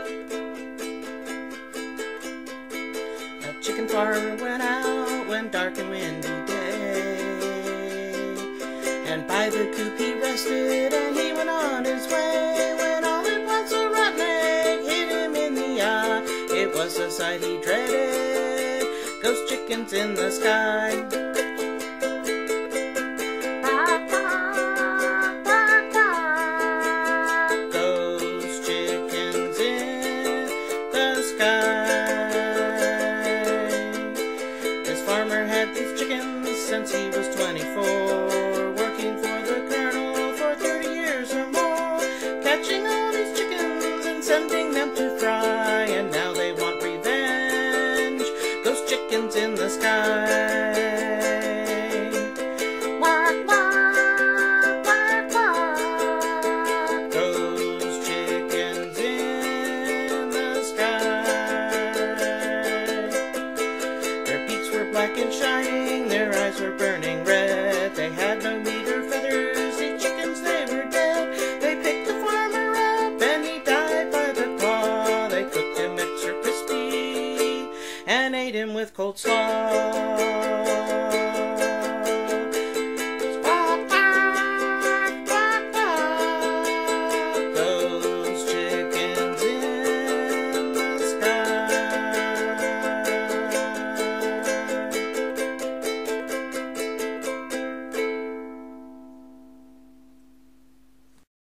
A chicken farmer went out one dark and windy day, and by the coop he rested and he went on his way, when all at once a rotten egg hit him in the eye. It was a sight he dreaded, ghost chickens in the sky. This farmer had these chickens since he was 24, working for the colonel for 30 years or more, catching all these chickens and sending them to fry, and now they want revenge, those chickens in the sky. Quack, quack, quack, quack. Those chickens in the sky. Their beaks were black and shining, their eyes were burning red. They had no meat or feathers, these chickens, they were dead. They picked the farmer up and he died by the claw. They cooked him extra crispy and ate him with cold slaw.